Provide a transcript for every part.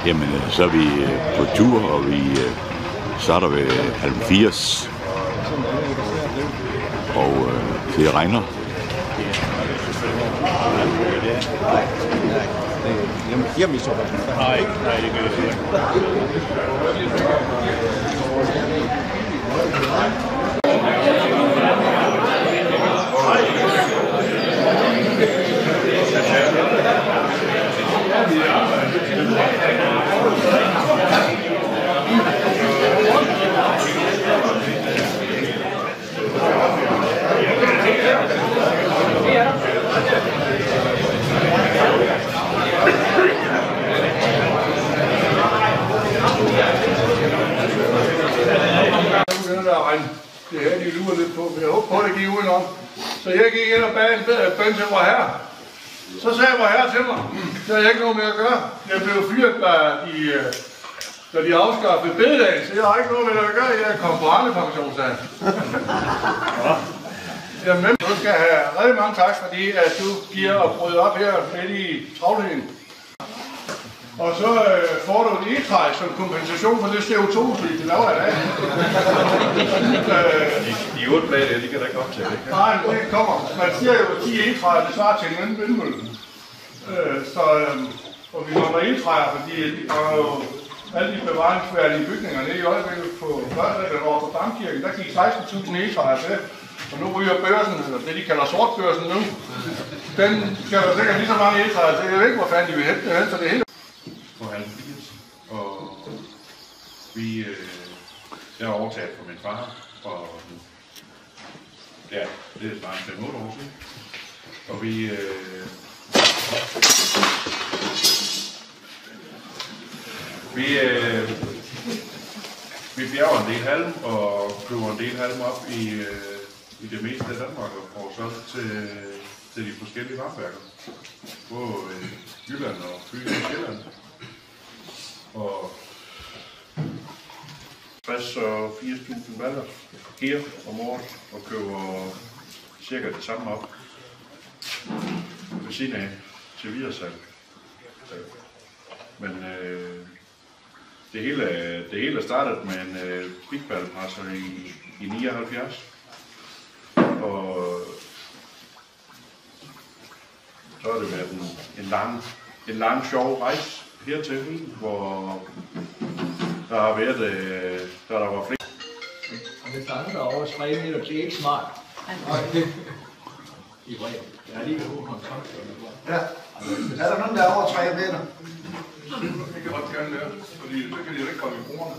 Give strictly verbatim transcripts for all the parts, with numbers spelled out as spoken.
Jamen, så er vi på tur, og vi starter ved halv firs, og øh, det regner. Jamen, så nej, nej, det gør det ikke. Det her, de lurer lidt på, men jeg håber på, at det gik udenom. Så jeg gik ind og bag en bøn til vor herre. Så sagde vor herre til mig, det har jeg ikke noget med at gøre. Jeg blev fyret, da de, da de afskaffede bededagen, så jeg har ikke noget med at gøre. Jeg kom på Arne-pension, sagde han. Jamen, du skal have rigtig mange tak, fordi at du giver og bryder op her midt i travlheden. Og så øh, får du et e-træ som kompensation for det C O to-udslip, det laver jeg da. øh, de, de otte blade, de kan da ikke optage det. Nej, det kommer. Man siger jo, at ti e-træer, det svarer til en vindmølle. Øh, så øh, og vi mangler e-træer, fordi der er jo alle de bevaringsværdige bygninger nede i øjeblikket på Førstrækken over på Damkirken. Der gik seksten tusind e-træer til. Og nu ryger børsen, eller det de kalder sortbørsen nu. Den skal der sikkert lige så mange e-træer til. Jeg ved ikke, hvor fanden de vil hente det, så det hele. På halv firs, og vi, øh, jeg har overtaget fra min far, og ja, det er snart fem otte år siden, og vi, øh, vi, øh, vi bjerger en del halm, og køber en del halm op i, øh, i det meste af Danmark, og så til, til de forskellige varmværker, både øh, Jylland og Fyn og Sjælland. Og tres og firs tusind baller her om året, og køber cirka det samme op ved siden af til videresalg. Men øh, det, hele, det hele er startet med en øh, bigballepresser i, i nioghalvfjerds, og så har det været en, en, lang, en lang sjov rejse hertil, hvor der har været, øh, der, der var flere. Og det fanger der over tre meter, det er ikke smart. I brev. Jeg har lige ved god kontakt. Ja. Er der nogen, der er over tre meter? Det kan godt gerne være, fordi så kan de jo ikke komme i brugerne.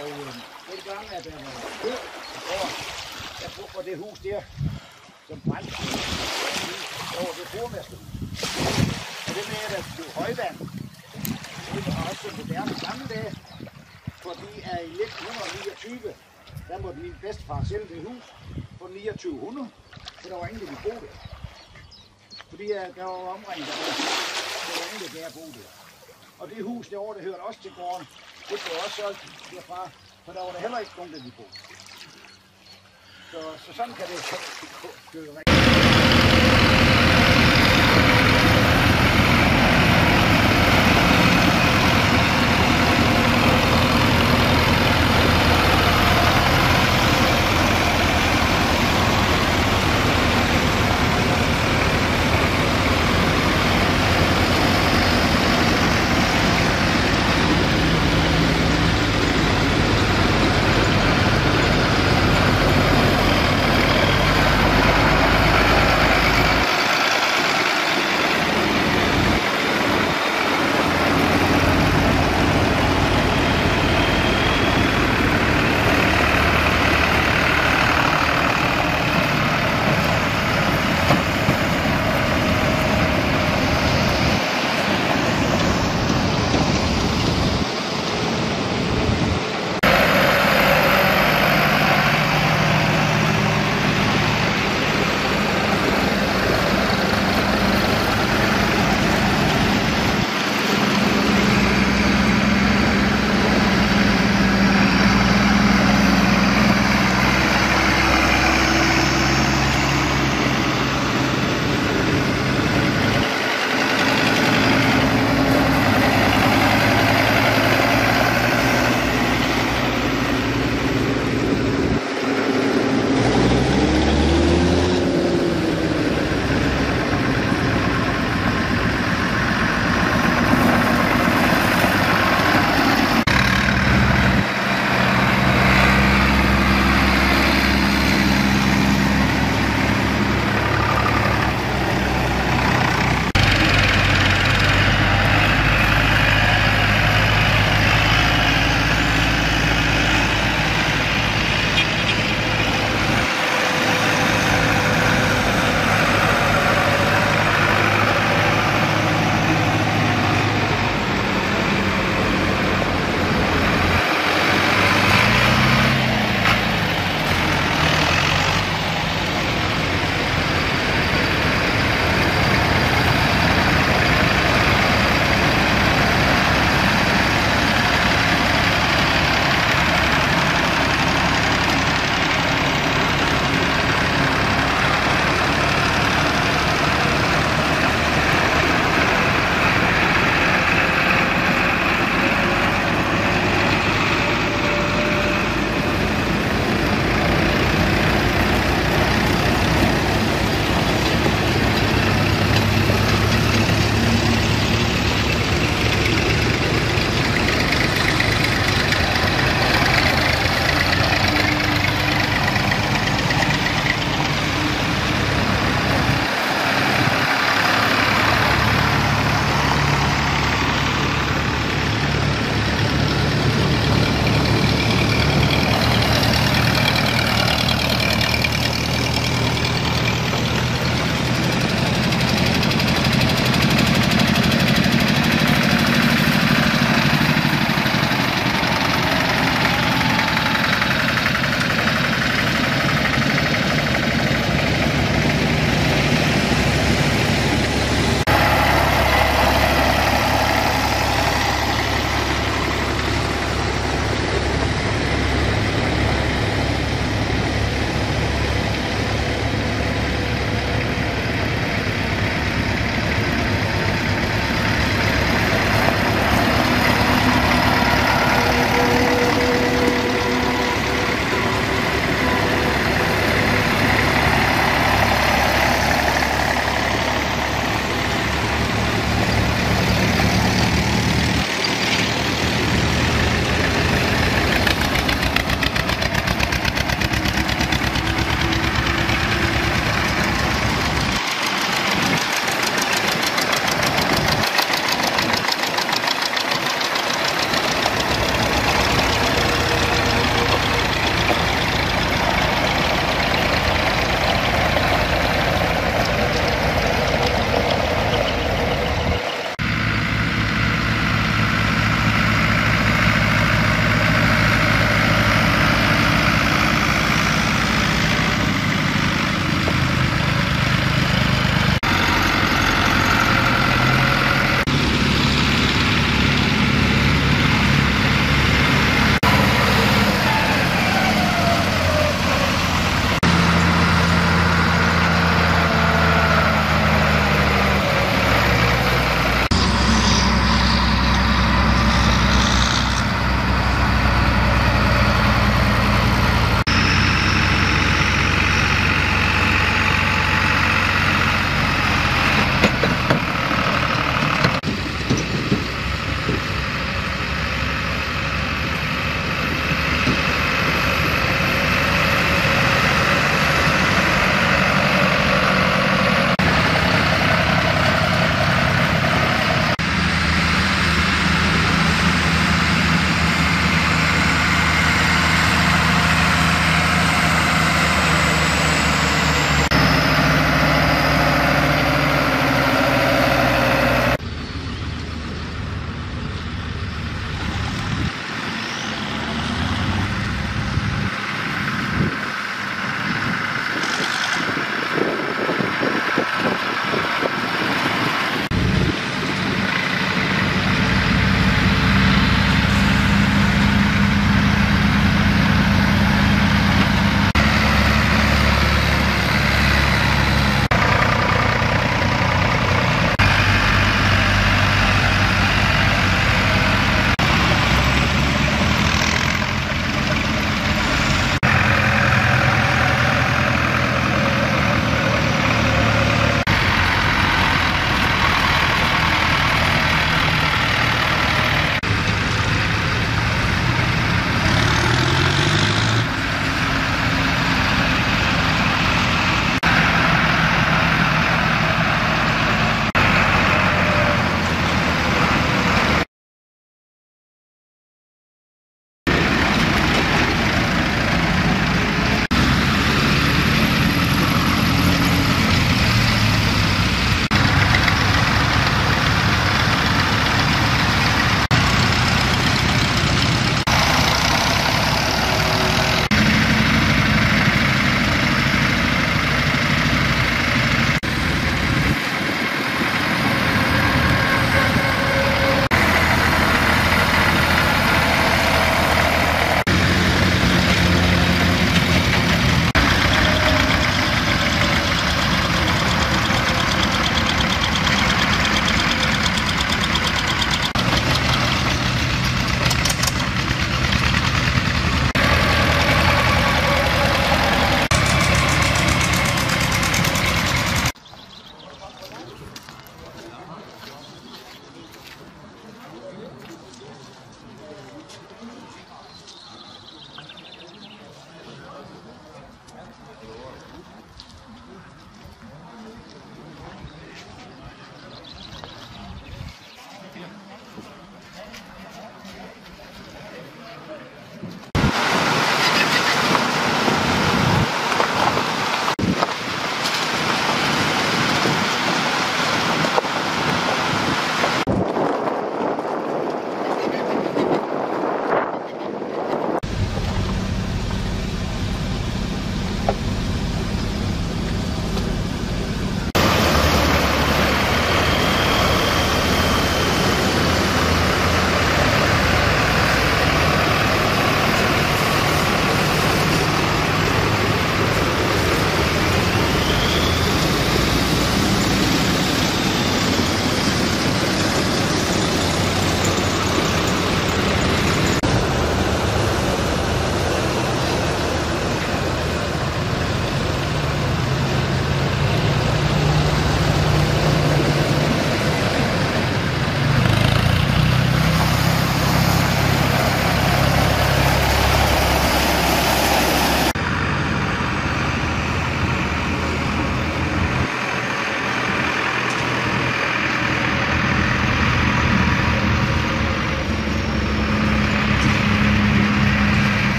Og øh, dengang, at der var kø over, der brugte for det hus der, som brændte over det bormesterhus. Og det med, at der blev højvand, det var også på moderne gamle dage, fordi at i nitten niogtyve, der måtte min bedstefar sælge det hus på niogtyve hundrede, så der var ingen, der ville bo der. Fordi uh, der var omringet, der var, der var ingen, der bo der. Og det hus derovre, det hørte også til gården, det blev også solgt derfra, for der var der heller ikke nogen, der ville bo. Så, så sådan kan det gå.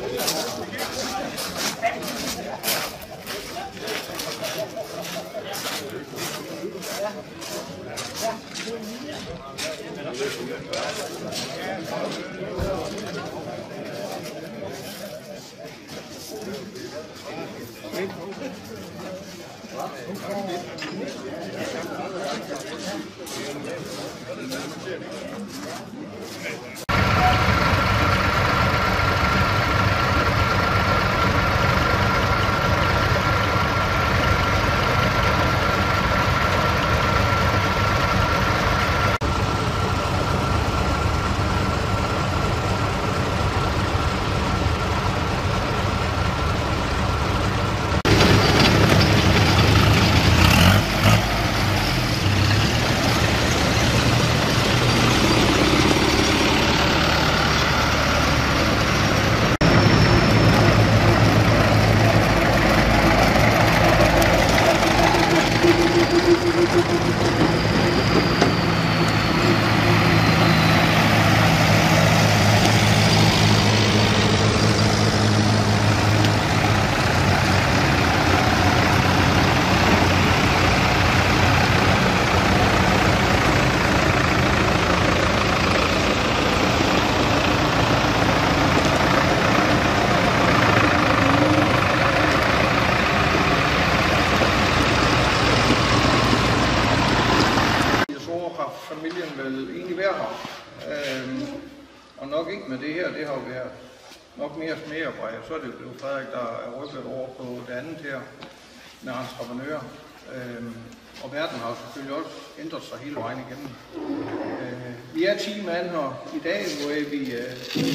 Familien vil egentlig være her, øhm, og nok ikke med det her, det har jo været nok mere smederbrej, så er det jo Frederik, der er rykket over på det andet her med entreprenører, øhm, og verden har selvfølgelig også ændret sig hele vejen igennem. Øh, vi er ti mand her i dag, hvor vi, øh,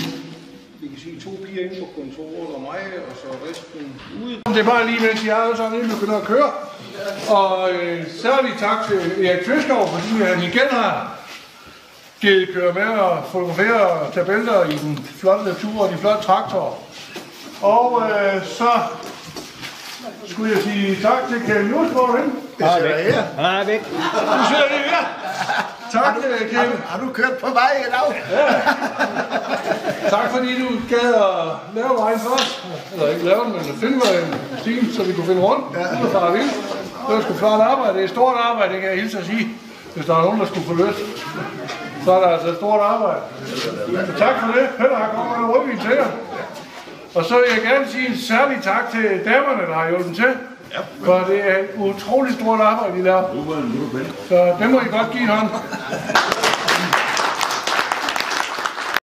vi kan sige to piger inde på kontoret og mig, og så resten ude. Det er bare lige mens jeg alle sammen lige begynder at køre. Og øh, særligt tak til Erik Fiskov, fordi han igen har givet køre med og fotografere og tage billeder i den flotte natur og de flotte traktorer. Og øh, så skulle jeg sige tak til Kjell Jusgaard. Jeg sidder her. Han er væk. Du sidder lige her. Tak til Kjell. Har, har du kørt på vej i dag? Ja. Tak fordi du gad at lave vejen for os. Eller ikke lave den, men at finde en time, så vi kunne finde rundt. Ja. Ud og fare vildt. Det var sgu flot arbejde. Det er et stort arbejde, det kan jeg hilse at sige. Hvis der er nogen, der skulle få lyst, så er der altså et stort arbejde. Så tak for det. Peter har kommet med en rødvin til jer. Og så vil jeg gerne sige en særlig tak til damerne, der har hjulpet til. For det er et utroligt stort arbejde, de laver. Så det må I godt give en hånd.